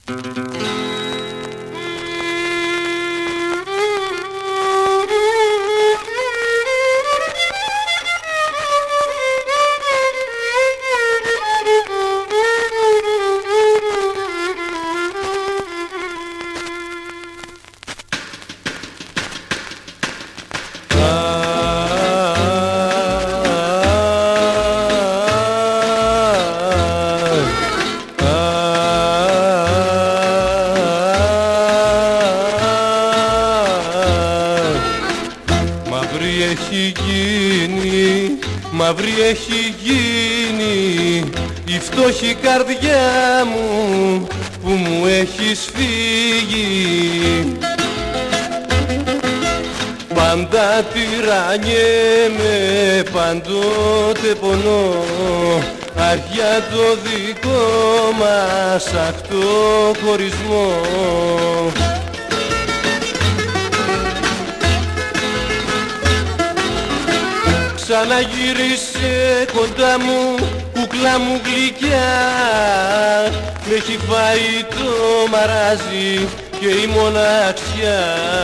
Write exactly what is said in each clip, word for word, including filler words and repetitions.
Έχει γίνει, μαύρη έχει γίνει η φτώχη καρδιά μου που μου έχεις φύγει. Πάντα τυραννιέμαι, παντότε πονώ, αχ για το δικό μας αυτό χωρισμό. Ξαναγύρισε κοντά μου, κούκλα μου γλυκιά, μ' έχει φάει το μαράζι και η μοναξιά.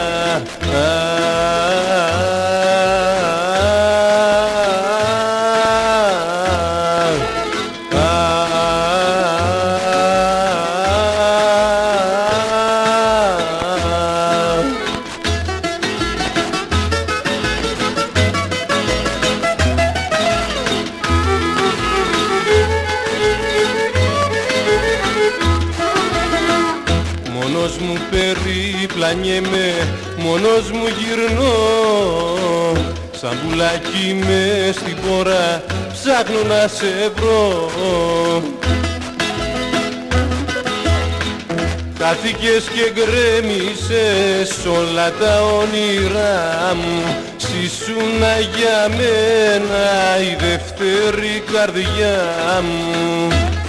Μόνος μου περιπλανιέμαι, μόνος μου γυρνώ, σαν πουλάκι μες στην πόρα ψάχνω να σε βρω. Χάθηκες και γκρέμισες όλα τα όνειρά μου, ήσουνα για μένα η δεύτερη καρδιά μου.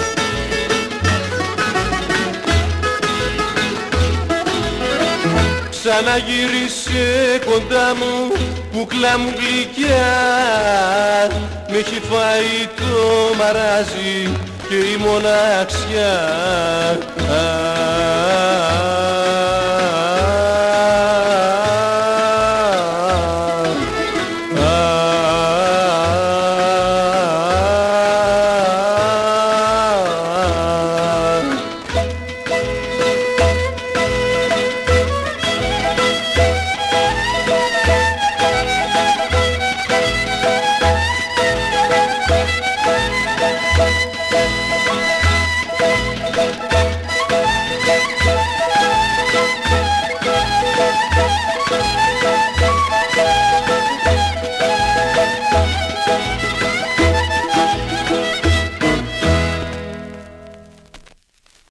Ξαναγύρισε κοντά μου, κούκλα μου γλυκιά, μ' έχει φάει το μαράζι και η μοναξιά.